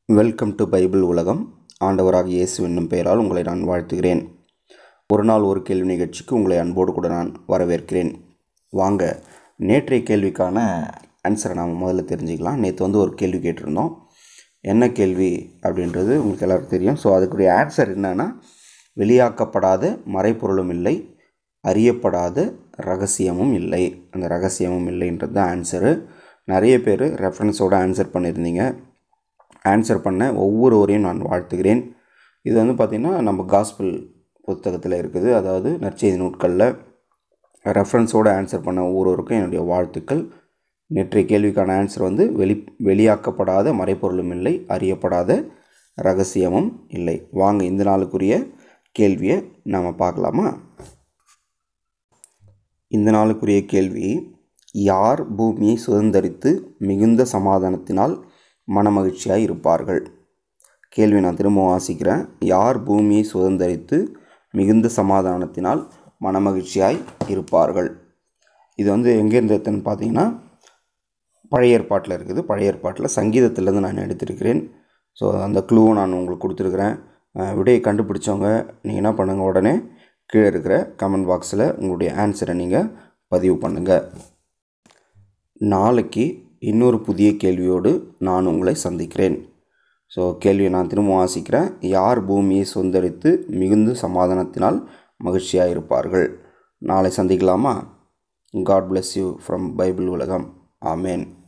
Welcome to Bible உலகம். ஆண்டவராகிய இயேசு என்னும் பெயரால் உங்களை நான் வாழ்த்துகிறேன். ஒரு நாள் ஒரு கேள்வி நிகழ்ச்சிக்கு உங்களை அன்போடு கூட நான் வரவேற்கிறேன். வாங்க, நேற்றைய கேள்விக்கான ஆன்சரை நாம் முதல்ல தெரிஞ்சுக்கலாம். நேற்று ஒரு கேள்வி கேட்டிருந்தோம். என்ன கேள்வி அப்படின்றது உங்களுக்கு எல்லாருக்கும் தெரியும். ஸோ அதுக்குரிய ஆன்சர் என்னன்னா, வெளியாக்கப்படாத மறைப்பொருளும் இல்லை, அறியப்படாத ரகசியமும் இல்லை. அந்த ரகசியமும் இல்லைன்றது தான் ஆன்சரு. நிறைய பேர் ரெஃபரன்ஸோடு ஆன்சர் பண்ணியிருந்தீங்க. ஆன்சர் பண்ண ஒவ்வொருவரையும் நான் வாழ்த்துகிறேன். இது பார்த்திங்கன்னா நம்ம காஸ்பிள் புத்தகத்தில் இருக்குது. அதாவது நற்செய்தி நூட்களில் ரெஃபரன்ஸோடு ஆன்சர் பண்ண ஒவ்வொருவருக்கும் என்னுடைய வாழ்த்துக்கள். நேற்றைய கேள்விக்கான ஆன்சர் வெளியாக்கப்படாத மறைப்பொருளும் இல்லை, அறியப்படாத ரகசியமும் இல்லை. வாங்க இந்த நாளுக்குரிய கேள்வியை நாம் பார்க்கலாமா? இந்த நாளுக்குரிய கேள்வி: யார் பூமியை சுதந்தரித்து மிகுந்த சமாதானத்தினால் மனமகிழ்ச்சியாய் இருப்பார்கள்? கேள்வி நான் திரும்ப வாசிக்கிறேன். யார் பூமியை சுதந்தரித்து மிகுந்த சமாதானத்தினால் மனமகிழ்ச்சியாய் இருப்பார்கள்? இது எங்கேருந்து எடுத்துன்னு பார்த்தீங்கன்னா பழைய ஏற்பாட்டில் இருக்குது. பழைய ஏற்பாட்டில் சங்கீதத்திலேருந்து நான் எடுத்திருக்கிறேன். ஸோ அந்த க்ளூவை நான் உங்களுக்கு கொடுத்துருக்குறேன். விடையை கண்டுபிடிச்சவங்க நீங்கள் என்ன பண்ணுங்கள், உடனே கீழே இருக்கிற கமெண்ட் பாக்ஸில் உங்களுடைய ஆன்சரை நீங்கள் பதிவு பண்ணுங்கள். நாளைக்கு இன்னொரு புதிய கேள்வியோடு நான் உங்களை சந்திக்கிறேன். ஸோ கேள்வியை நான் திரும்ப வாசிக்கிறேன். யார் பூமியை சுதந்தரித்து மிகுந்த சமாதானத்தினால் மகிழ்ச்சியாக இருப்பார்கள்? நாளை சந்திக்கலாமா? God bless you from Bible உலகம். ஆமேன்.